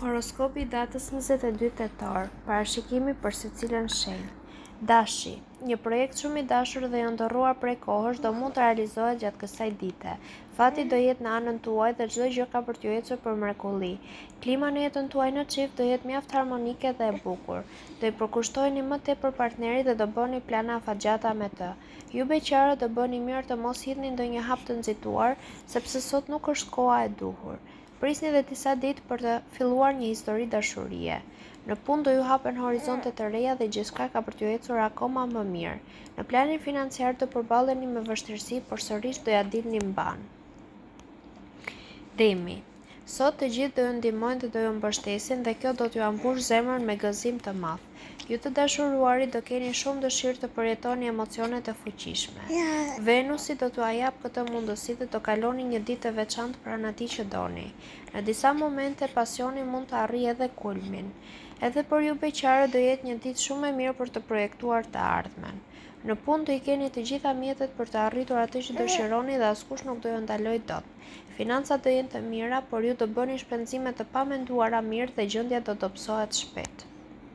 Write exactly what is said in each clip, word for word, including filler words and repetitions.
Horoskopi i datës njëzet e dy tetor, parashikimi për secilën shenjë. Dashi, një projekt shumë i dashur dhe i ndorruar prej kohësh do mund të realizohet gjatë kësaj dite. Fati do jetë në anën tuaj dhe çdo gjë ka për t'ju ecur për mrekulli. Klima në jetën tuaj në çift do jetë mjaft harmonike dhe e bukur. Do i përkushtoheni më tepër partnerit dhe do bëni plana afatgjata me të. Ju beqarët do bëni mirë të mos hidhni ndonjë hap të nxituar, sepse sot nuk është koha e duhur. Prisni dhe disa ditë për të filluar një histori dashurie. Në punë do ju hapen horizonte të reja dhe gjithçka ka për t'ju ecur akoma më mirë. Në planin financiar do përballeni me vështirësi, por sërish do ja dilni mban. Demi. Sot të gjithë do ju ndihmojnë dhe do ju mbështesin dhe kjo do t'ju ambush zemrën me gëzim të madh. Ju të dashuruarit do keni shumë dëshirë të përjetoni emocionet e fuqishme. Venusi do t'ju jap këtë mundësi dhe do kaloni një ditë të veçantë pranë atij që doni. Në disa momente pasioni mund të arrijë edhe kulmin. Edhe për ju beqare do jetë një ditë shumë e mirë për të projektuar të ardhmen. Në punë do i keni të gjitha mjetet për të arritur atë që dëshironi dhe askush nuk do ju ndalojë dot. Financat do jenë të mira, por ju do bëni shpenzime të pamenduara mirë dhe gjendja do dobësohet shpejt.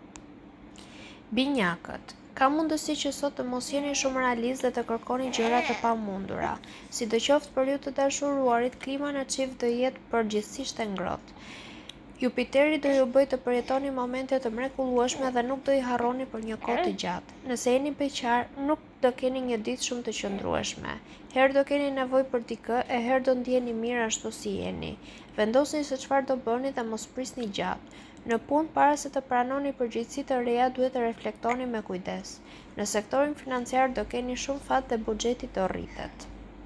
Binjakët. Ka mundësi që sot të mos jeni shumë realist dhe të kërkoni gjëra të pamundura. Sidoqoftë për ju të dashuruarit, klima në çift do jetë përgjithsisht e ngrohtë. Jupiteri do ju bëj të përjetoni momente të mrekullueshme dhe nuk do i harroni për një kohë të gjatë. Nëse jeni beqar, nuk do keni një ditë shumë të qëndrueshme. Herë do keni nevojë për dikë, e herë do ndjeni mirë ashtu si jeni. Vendosni se çfarë do bëni dhe mos prisni gjatë. Në punë, para se të pranoni përgjegjësi të reja, duhet të reflektoni me kujdes. Në sektorin financiar do keni shumë fat dhe buxheti do rritet.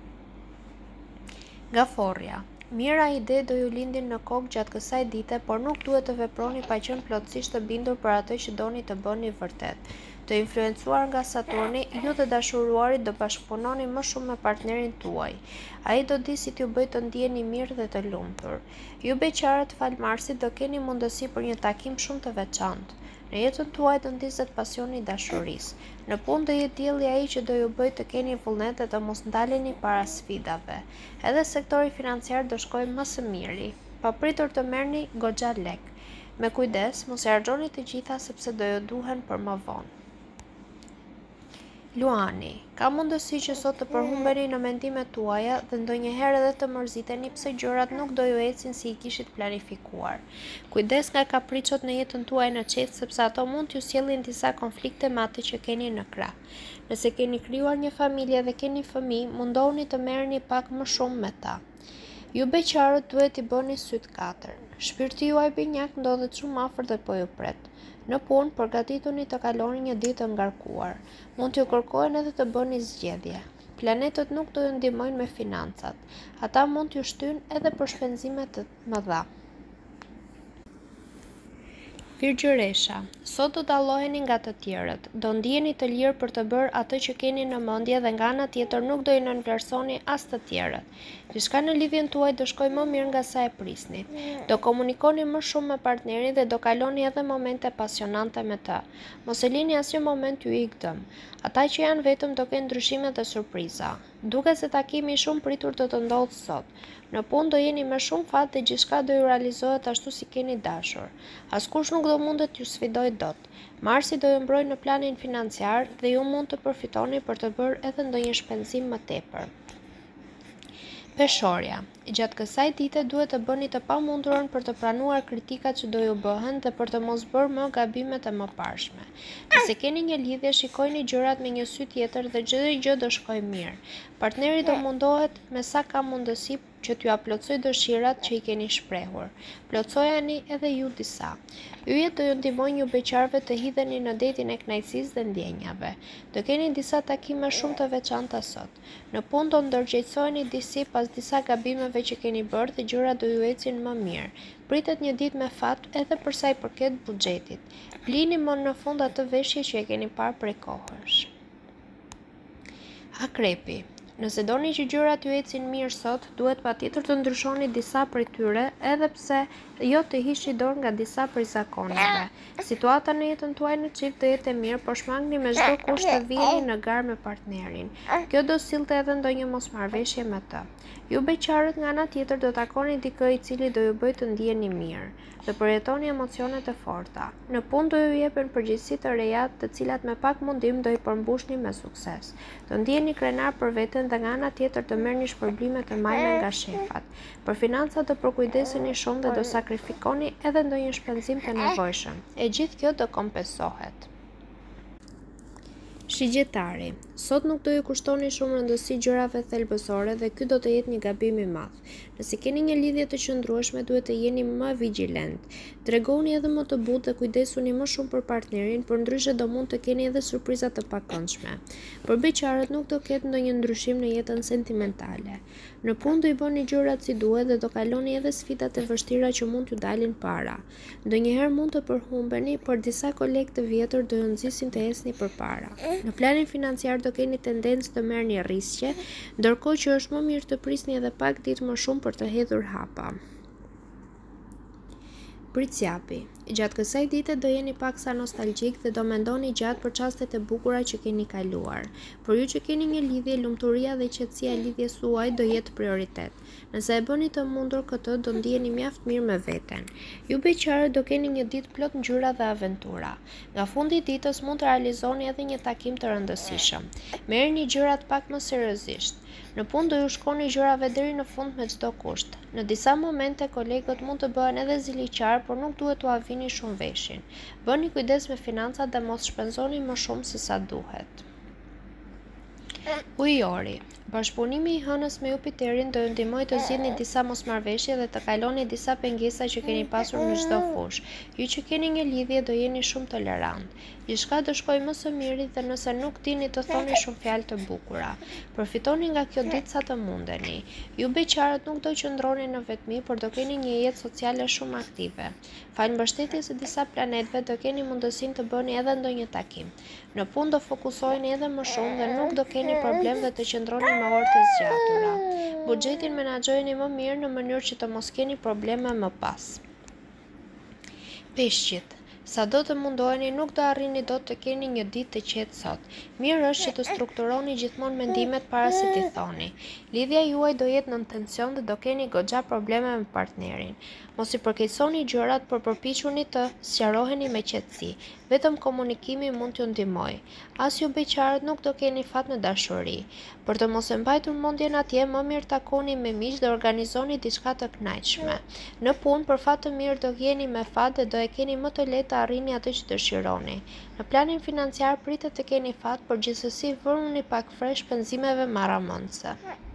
Gaforria. Mira ide do ju lindin në kokë gjatë kësaj dite, por nuk duhet të veproni pa qenë plotësisht të bindur për atë që doni të bëni vërtet. Të influencuar nga Saturni, ju të dashuruarit do bashkëpunoni më shumë me partnerin tuaj. Ai do di si t'ju bëjë të ndjeni mirë dhe të lumtur. Ju beqarët fal Marsit do keni mundësi për një takim shumë të veçantë. Në jetën tuaj do ndizet pasioni i dashurisë. Në punë do jetë dielli ai që do ju bëjë të keni vullnet dhe të mos ndaleni para sfidave. Edhe sektori financiar do shkojë më së miri. Pa pritur të merrni goxha lek. Me kujdes, mos e harxoni të gjitha sepse do ju duhen për më vonë. Luani. Ka mundësi që sot të përhumbeni në mendimet tuaja dhe ndonjëherë edhe të mërziteni pse gjërat nuk do ju ecin si i kishit planifikuar. Kujdes nga kapriçot në jetën tuaj në qetë sepse ato mund t'ju sjellin disa konflikte me atë që keni në krah. Nëse keni krijuar një familje dhe keni fëmijë, mundohuni të merreni pak më shumë me ta. Ju beqarët duhet i bëni syt katër. Shpirti juaj binjak ndodhet shumë afër dhe po ju pret. Në punë, përgatituni të kaloni një ditë të ngarkuar. Mund t'ju kërkohen edhe të bëni zgjedhje. Planetët nuk do ju ndihmojnë me financat. Ata mund t'ju shtyjnë edhe për shpenzime të mëdha. Virgjëresha. Sot do dalloheni nga të tjerët. Do ndjeni të lirë për të bërë atë që keni në mendje dhe nga ana tjetër nuk do i nënvlerësoni as të tjerët. Diçka në lidhjen tuaj do shkojë më mirë nga sa e prisni. Do komunikoni më shumë me partnerin dhe do kaloni edhe momente pasionante me të. Mos e lini asnjë moment t'ju ikë dëm. Ata që janë vetëm do kenë ndryshime dhe surpriza. Duket se takimi i shumë pritur do të ndodhë sot. Në punë do jeni me shumë fat dhe gjithçka do ju realizohet ashtu si keni dashur. Askush nuk do mundet t'ju sfidojë dot. Marsi do ju mbrojë në planin financiar dhe ju mund të përfitoni për të bërë edhe ndonjë shpenzim më tepër. Peshorja. Gjatë kësaj dite duhet të bëni të pamundurën për të pranuar kritikat që do ju bëhen dhe për të mos bërë më gabimet e mëparshme. Nëse keni një lidhje, shikojini gjërat me një sy tjetër dhe çdo gjë do shkojë mirë. Partneri do mundohet me sa ka mundësi që t'ju aplotësoj dëshirat që i keni shprehur. Plotësojani edhe ju disa. Yjet do ju ndihmojnë ju beqarëve të hidheni në detin e kënaqësisë dhe ndjenjave. Do keni disa takime shumë të veçanta sot. Në punë do ndërgjegjësoheni disi pas disa gabimeve që keni bërë dhe gjërat do ju ecin më mirë. Pritet një ditë me fat edhe për sa i përket buxhetit. Blini më në fund atë veshje që e keni parë prej kohësh. Akrepi. Nëse doni që gjërat ju ecin mirë sot, duhet patjetër të ndryshoni disa prej tyre, edhe pse jo të hiqni dorë nga disa prej zakoneve. Situata në jetën tuaj në çift do jetë e mirë, por shmangni me çdo kusht të vini në garë me partnerin. Kjo do sillte edhe ndonjë mosmarrëveshje me të. Ju beqarët nga ana tjetër do takoni dikë i cili do ju bëjë të ndiheni mirë, do përjetoni emocionet e forta. Në punë do ju jepen përgjegjësi të reja, të cilat me pak mundim do i përmbushni me sukses. Do ndiheni krenar për veten dhe nga ana tjetër do merrni shpërblime të majme nga shefat. Për financat do përkujdeseni shumë dhe do sakrifikoni edhe ndonjë shpenzim të nevojshëm. E gjithë kjo do kompensohet. Shigjetari, sot nuk do ju kushtoni shumë rëndësi gjërave thelbësore dhe ky do të jetë një gabim i madh. Nëse keni një lidhje të qëndrueshme, duhet të jeni më vigjilent. Tregoni edhe më të butë dhe kujdesuni më shumë për partnerin, përndryshe do mund të keni edhe surpriza të pakëndshme. Për beqarët nuk do ketë ndonjë ndryshim në jetën sentimentale. Në punë do i bëni gjërat si duhet dhe do kaloni edhe sfidat e vështira që mund t'ju dalin para. Ndonjëherë mund të përhumbeni, por disa kolegë të vjetër do ju nxisin të ecni përpara. Në planin financiar do keni tendencë të merrni riske, ndërkohë që është më mirë të prisni edhe pak ditë më shumë për të hedhur hapa. Pritsjapi, gjatë kësaj dite do jeni paksa nostalgjik dhe do mendoni gjatë për çastet e bukura që keni kaluar. Por ju që keni një lidhje, lumturia dhe qetësia e lidhjes suaj do jetë prioritet. Nëse e bëni të mundur këtë, do ndiheni mjaft mirë me veten. Ju beqarët do keni një ditë plot ngjyra dhe aventura. Nga fundi i ditës mund të realizoni edhe një takim të rëndësishëm. Merrni gjërat pak më seriozisht. Në punë do ju shkoni gjërave deri në fund me çdo kusht. Në disa momente kolegët mund të bëhen edhe ziliqar, por nuk duhet t'u avini shumë veshin. Bëni kujdes me financat dhe mos shpenzoni më shumë se sa duhet. Ujori, bashkëpunimi i hënës me Jupiterin do ju ndihmojë të zgjidhni disa mosmarrëveshje dhe të kaloni disa pengesa që keni pasur në çdo fushë. Ju që keni një lidhje do jeni shumë tolerant. Gjithçka do shkojë më së miri dhe nëse nuk dini të thoni shumë fjalë të bukura. Përfitoni nga kjo ditë sa të mundeni. Ju beqarët nuk do qëndroni në vetmi, por do keni një jetë sociale shumë aktive. Falë mbështetjes së disa planetëve do keni mundësinë të bëni edhe ndonjë takim. Në punë do fokusoheni edhe më shumë dhe nuk do keni problem dhe të qëndroni me orë të zgjatura. Buxhetin menaxhojeni më mirë në mënyrë që të mos keni probleme më pas. Peshqit, sa do të mundoheni, nuk do arrini dot të keni një ditë të qetë sot. Mirë është që të strukturoni gjithmonë mendimet para se t'i thoni. Lidhja juaj do jetë në tension dhe do keni goxha probleme me partnerin. Mos i përkeqësoni gjërat, por përpiquni të sqaroheni me qetësi. Vetëm komunikimi mund t'ju ndihmojë. As ju beqarët nuk do keni fat në dashuri. Për të mos e mbajtur mendjen atje, më mirë takoni me miq dhe organizoni diçka të kënaqshme. Në punë, për fat të mirë do jeni me fat dhe do e keni më të lehtë të arrini atë që dëshironi. Në planin financiar pritet të keni fat, por gjithsesi vëruni pak fresh shpenzimeve marramëndse.